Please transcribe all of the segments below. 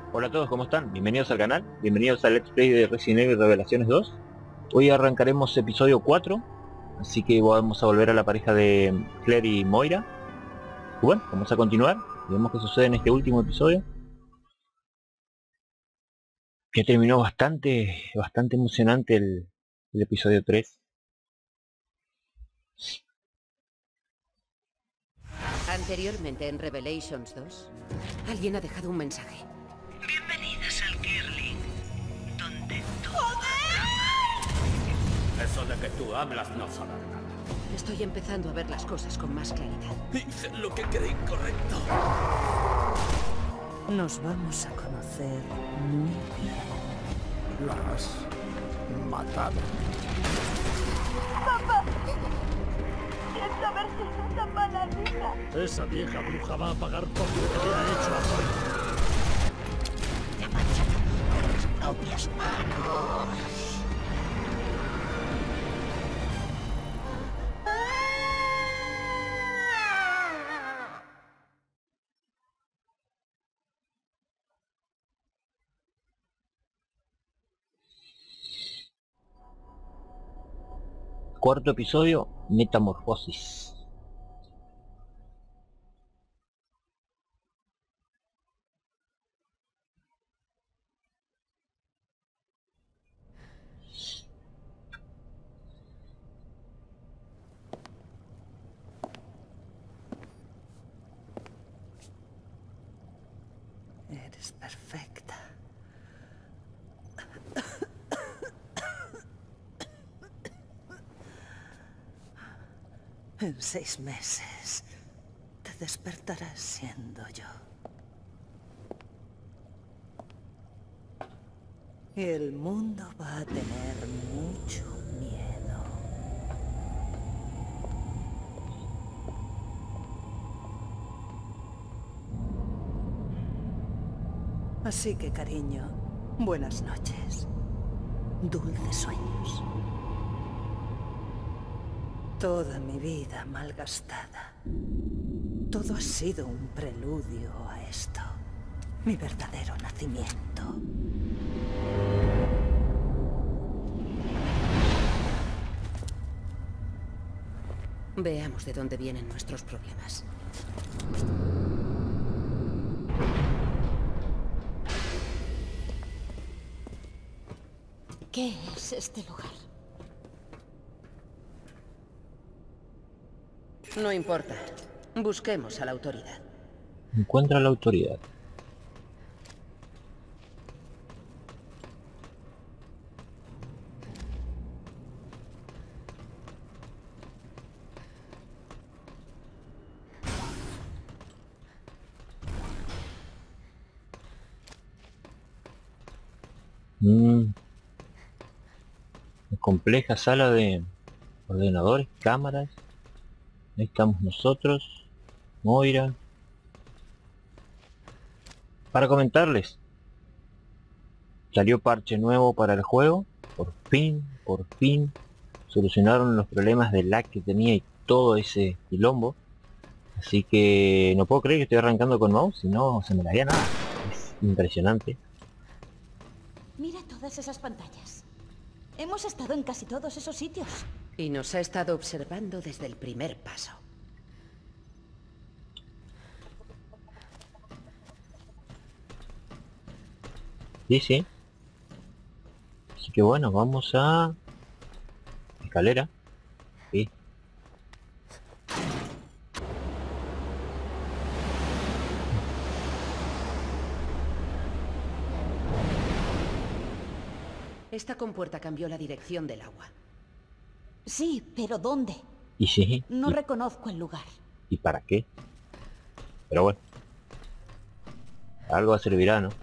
Hola a todos, ¿cómo están? Bienvenidos al canal, bienvenidos al Let's Play de Resident Evil Revelaciones 2. Hoy arrancaremos episodio 4, así que vamos a volver a la pareja de Claire y Moira. Y bueno, vamos a continuar, y vemos qué sucede en este último episodio. Que terminó bastante emocionante el episodio 3. Anteriormente en Revelations 2, alguien ha dejado un mensaje. Bienvenidas al Kirling, donde Eso de que tú hablas no son nada. Estoy empezando a ver las cosas con más claridad. Hice lo que creí correcto. Nos vamos a conocer muy bien. La has matado. Siento haber sido tan mala amiga. Esa vieja bruja va a pagar por lo que le ha hecho a Moira. te machacan con tus propias manos. Cuarto episodio, Metamorfosis. Eres perfecta. En 6 meses te despertarás siendo yo. Y el mundo va a tener mucho miedo. Así que, cariño, buenas noches. Dulces sueños. Toda mi vida malgastada. Todo ha sido un preludio a esto. Mi verdadero nacimiento. Veamos de dónde vienen nuestros problemas. ¿Qué es este lugar? No importa. Busquemos a la autoridad. Encuentra la autoridad. Compleja sala de ordenadores, cámaras. Ahí estamos nosotros, Moira. Para comentarles, salió parche nuevo para el juego. Por fin solucionaron los problemas de lag que tenía y todo ese quilombo. Así que no puedo creer que estoy arrancando con mouse, si no se me la haría nada. Es impresionante. Mira todas esas pantallas. Hemos estado en casi todos esos sitios. Y nos ha estado observando desde el primer paso. Sí, sí. Así que bueno, vamos a... escalera. Sí. Esta compuerta cambió la dirección del agua. Sí, pero ¿dónde? Y sí. No reconozco el lugar. ¿Y para qué? Pero bueno. Algo servirá, ¿no?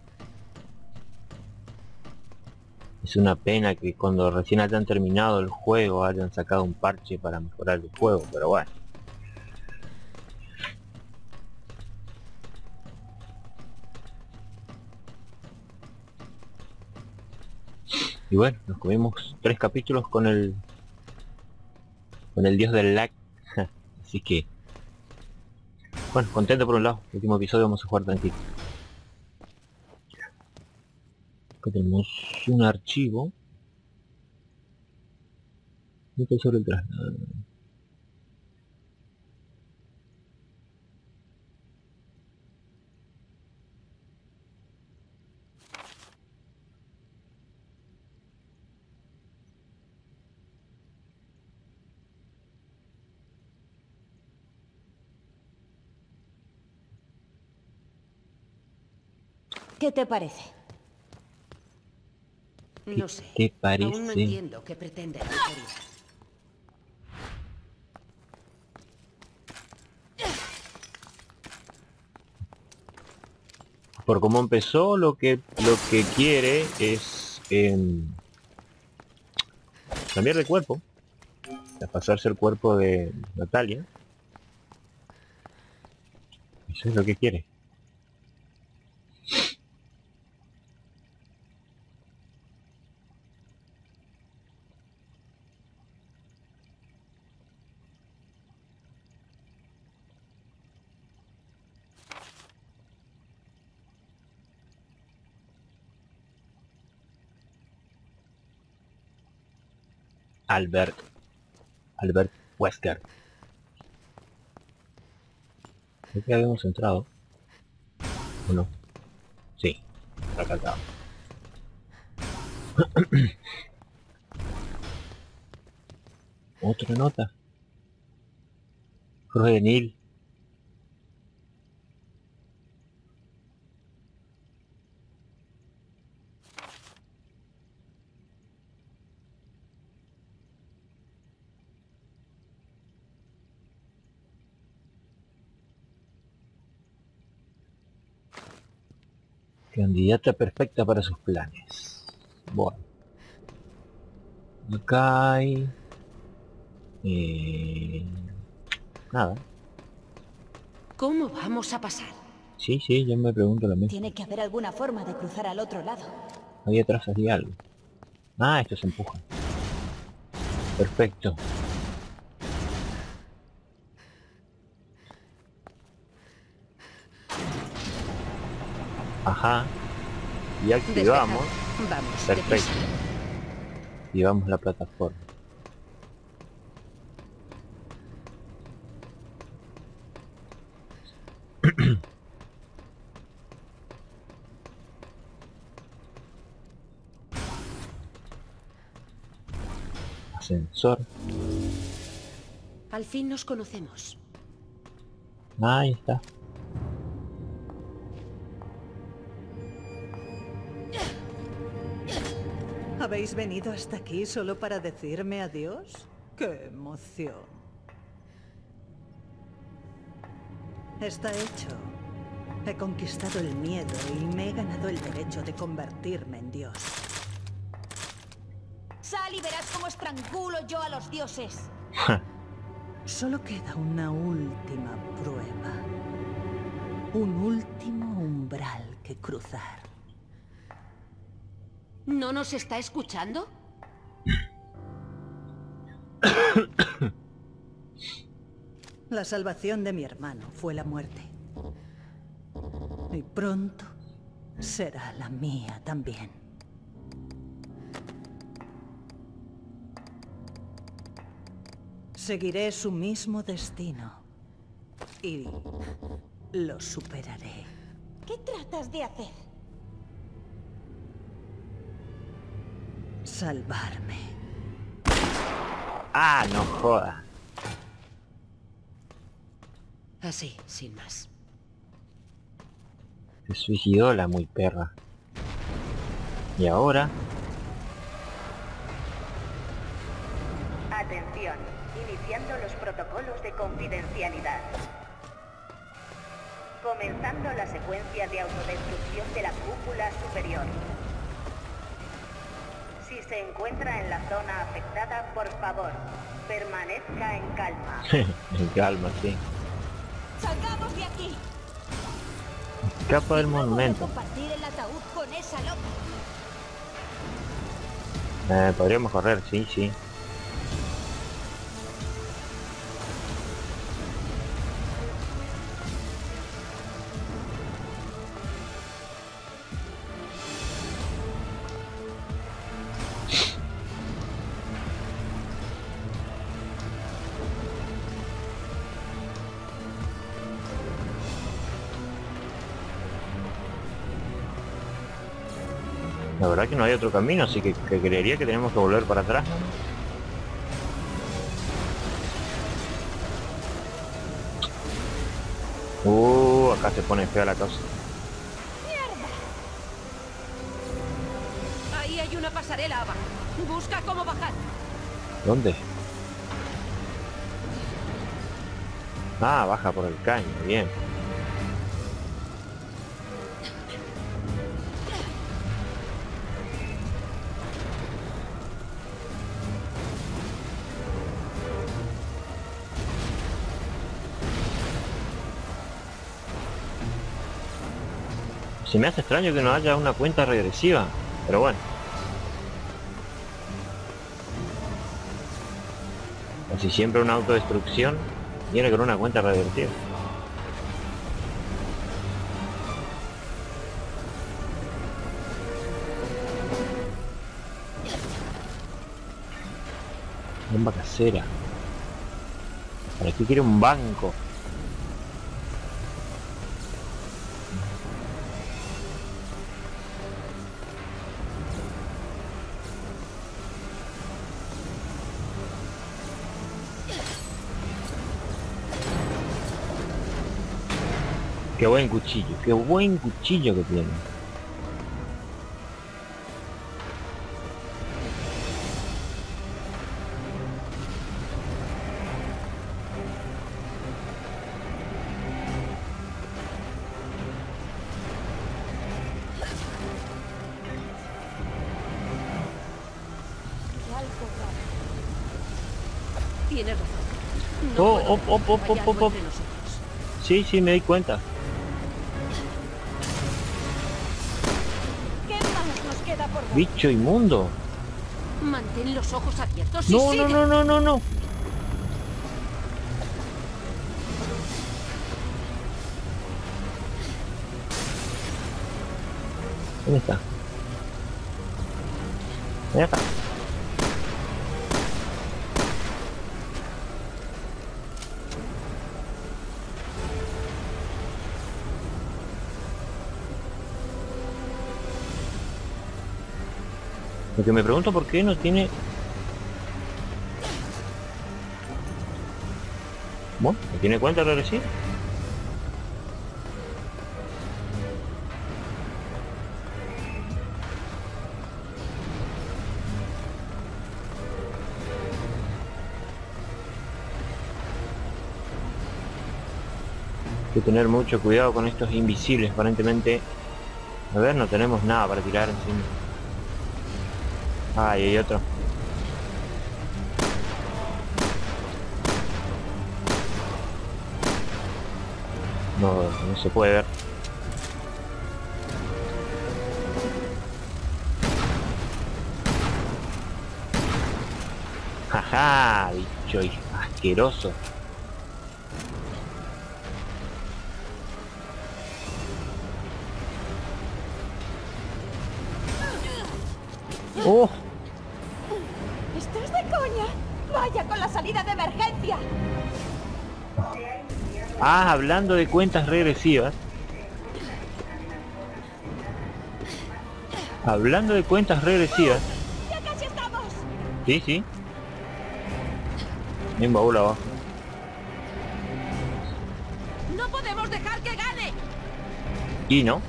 Es una pena que cuando recién hayan terminado el juego hayan sacado un parche para mejorar el juego, pero bueno. Y bueno, nos comimos 3 capítulos con el dios del lag. Así que bueno, contento por un lado. El último episodio vamos a jugar tranquilo. Acá tenemos un archivo. Esto sobre el traslado. ¿Qué te parece? No sé. ¿Te parece? Aún no entiendo qué pretende la autoridad. Por cómo empezó, lo que quiere es cambiar de cuerpo, a pasarse el cuerpo de Natalia. Eso es lo que quiere. Albert Wesker. Creo que habíamos entrado. ¿O no? Sí, acá estaba. Otra nota. Juvenil. Candidata perfecta para sus planes. Bueno. Acá hay... nada. ¿Cómo vamos a pasar? Sí, yo me pregunto lo mismo. Tiene que haber alguna forma de cruzar al otro lado. Ahí atrás había algo. Ah, esto se empuja. Perfecto. Ajá. Y activamos. Despejado. Vamos, Perfecto. deprisa. Activamos la plataforma. Ascensor. Al fin nos conocemos. Ahí está. ¿Habéis venido hasta aquí solo para decirme adiós? ¡Qué emoción! Está hecho. He conquistado el miedo y me he ganado el derecho de convertirme en Dios. Sal y verás cómo estrangulo yo a los dioses. Solo queda una última prueba. Un último umbral que cruzar. ¿No nos está escuchando? La salvación de mi hermano fue la muerte. Y pronto será la mía también. Seguiré su mismo destino. Y lo superaré. ¿Qué tratas de hacer? Salvarme. Ah, no joda. Así, sin más. Se suicidó la muy perra. Y ahora... Atención, iniciando los protocolos de confidencialidad. Comenzando la secuencia de autodestrucción de la cúpula superior. Si se encuentra en la zona afectada, por favor, permanezca en calma. En calma, sí. ¡Salgamos de aquí! Escapa del No puedo monumento. compartir el ataúd con esa loca. Podríamos correr, sí. La verdad que no hay otro camino, así que creería que tenemos que volver para atrás. Acá se pone fea la cosa. Ahí hay una pasarela abajo. Busca cómo bajar. ¿Dónde? Ah, baja por el caño, bien. Se me hace extraño que no haya una cuenta regresiva, pero bueno. Casi siempre una autodestrucción viene con una cuenta regresiva. Bomba casera. ¿Para qué quiere un banco? Qué buen cuchillo que tiene. Tienes razón. Oh. Hay algo entre nosotros. Sí, me di cuenta. ¿Qué más nos queda por ver? Bicho inmundo. Mantén los ojos abiertos y No. sigue. ¿Dónde está? Allá está. Lo que me pregunto por qué no tiene... Bueno, ¿no tiene cuenta regresiva? Hay que tener mucho cuidado con estos invisibles, aparentemente. A ver, no tenemos nada para tirar encima. Ah, y hay otro. No se puede ver. Jaja, bicho asqueroso. ¡Oh! ¿Estás de coña? Vaya con la salida de emergencia. Ah, hablando de cuentas regresivas. Hablando de cuentas regresivas. Ya casi estamos. Sí. Hay un baúl abajo. No podemos dejar que gane. Y no.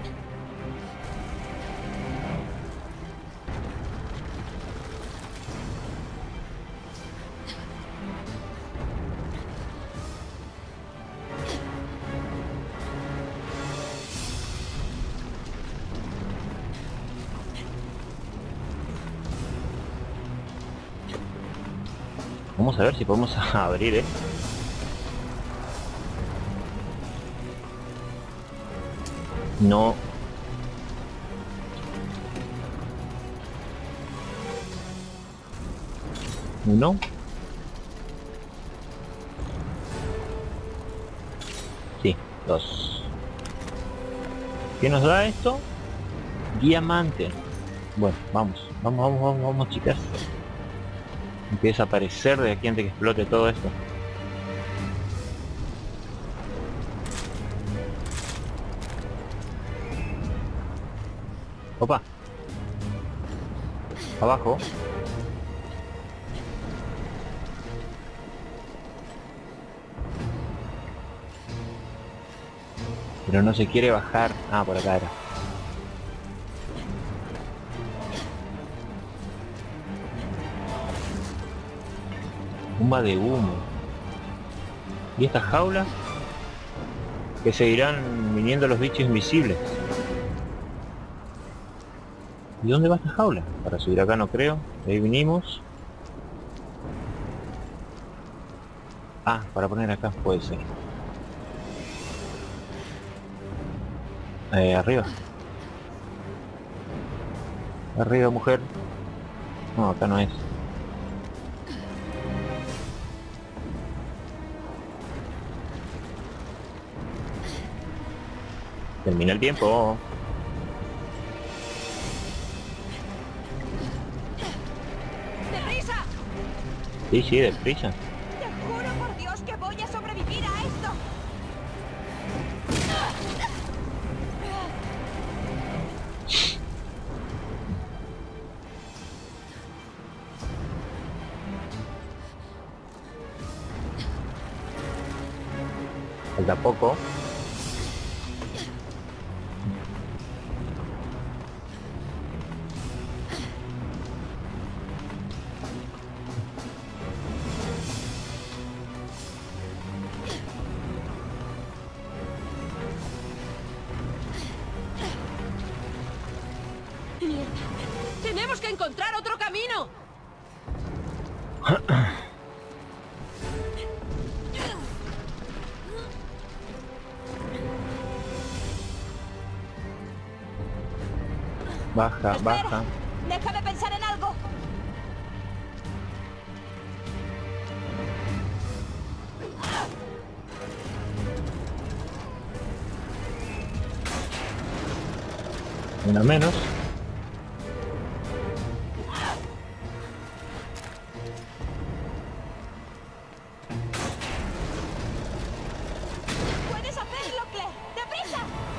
Vamos a ver si podemos abrir, No. ¿Uno? Sí, 2. ¿Qué nos da esto? Diamante. Bueno, vamos, chicas. Empieza a aparecer de aquí antes que explote todo esto. Opa. Abajo. Pero no se quiere bajar. Ah, por acá era. Bomba de humo. ¿Y estas jaulas? Que seguirán viniendo los bichos invisibles. ¿Y dónde va esta jaula? Para subir acá no creo. De ahí vinimos. Ah, para poner acá puede ser. Arriba. Arriba, mujer. No, acá no es. Termina el tiempo. ¡Deprisa! Sí, sí, deprisa. Te juro por Dios que voy a sobrevivir a esto. Falta poco. ¡Mierda! ¡Tenemos que encontrar otro camino! Baja, Espera, baja. déjame pensar en algo. Una menos. ¡Puedes hacerlo, Claire! ¡Deprisa!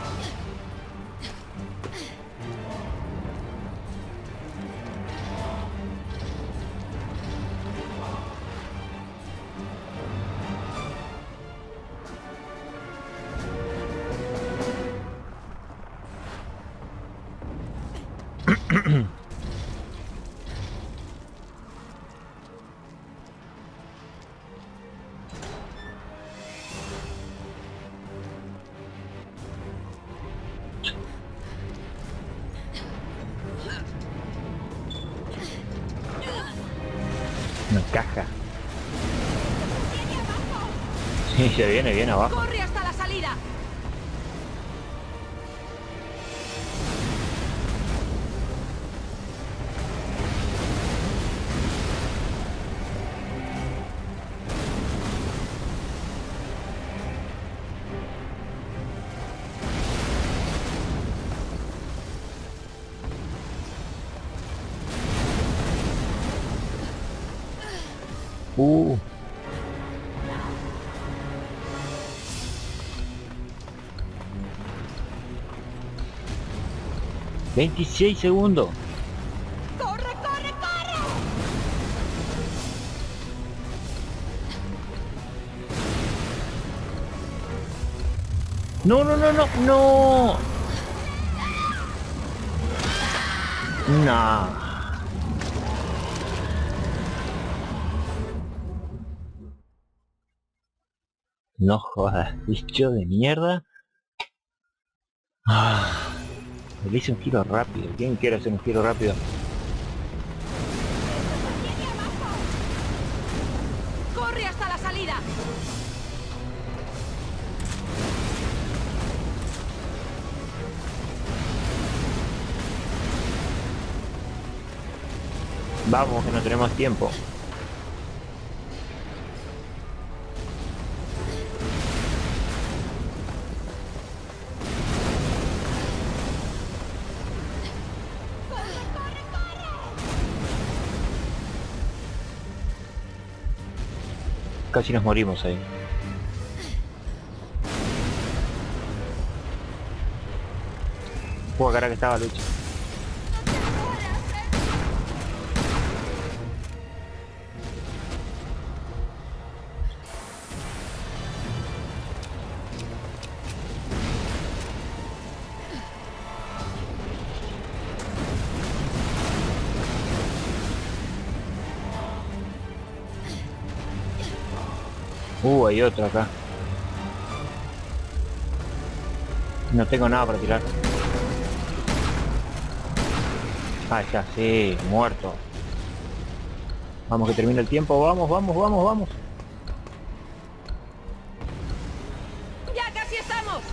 Una caja. Sí, se viene bien abajo. ¡Corre hasta la salida! Uh. ¡26 segundos! ¡Corre, corre, corre! ¡No, no, no, no! ¡No! ¡No! No jodas, bicho de mierda. Le hice un giro rápido. ¿Quién quiere hacer un giro rápido? ¡Corre hasta la salida! Vamos, que no tenemos tiempo. Casi nos morimos ahí. Cara que estaba lucha. Hay otro acá. No tengo nada para tirar. Ah, ya, sí, muerto. Vamos que termine el tiempo, vamos, vamos, vamos, vamos. ¡Ya casi estamos!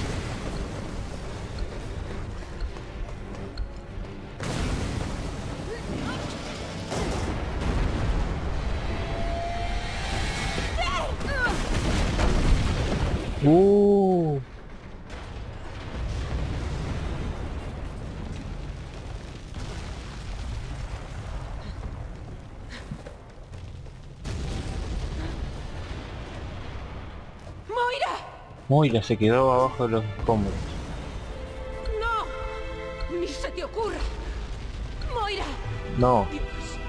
Moira se quedó abajo de los escombros. ¡No! ¡Ni se te ocurra! ¡Moira! No, Dios,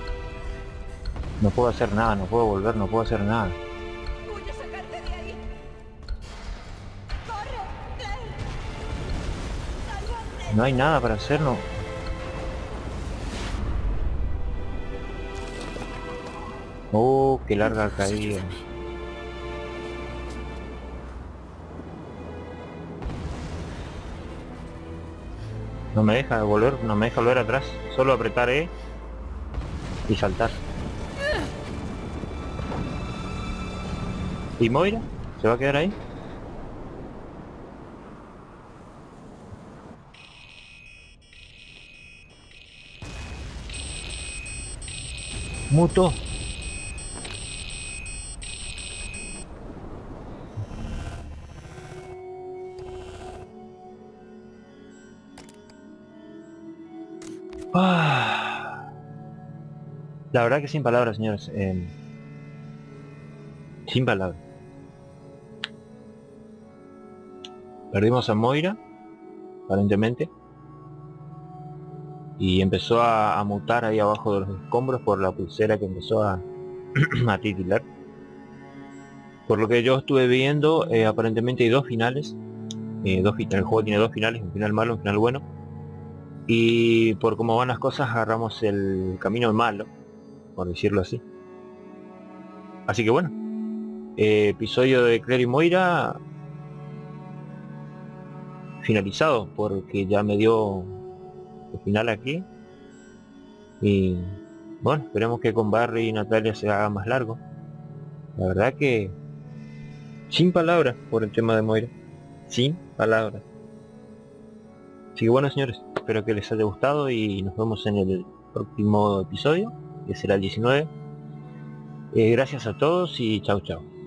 no puedo hacer nada, no puedo volver, no puedo hacer nada. voy a sacarte de ahí. ¡Corre, Claire! ¡Sálvate! No hay nada para hacer, no. Oh, qué larga caída. No me deja volver, no me deja volver atrás. Solo apretar E y saltar. ¿Y Moira? ¿Se va a quedar ahí? Muto. La verdad que sin palabras, señores. Sin palabras. Perdimos a Moira, aparentemente. Y empezó a mutar ahí abajo de los escombros por la pulsera que empezó a titilar. Por lo que yo estuve viendo, aparentemente hay dos finales. El juego tiene dos finales, un final malo, un final bueno. Y por cómo van las cosas agarramos el camino malo, por decirlo así. Así que bueno, episodio de Claire y Moira finalizado, porque ya me dio el final aquí. Y bueno, esperemos que con Barry y Natalia se haga más largo. La verdad que sin palabras por el tema de Moira, sin palabras. Así que bueno, señores, espero que les haya gustado y nos vemos en el próximo episodio, que será el 19. Gracias a todos y chau chau.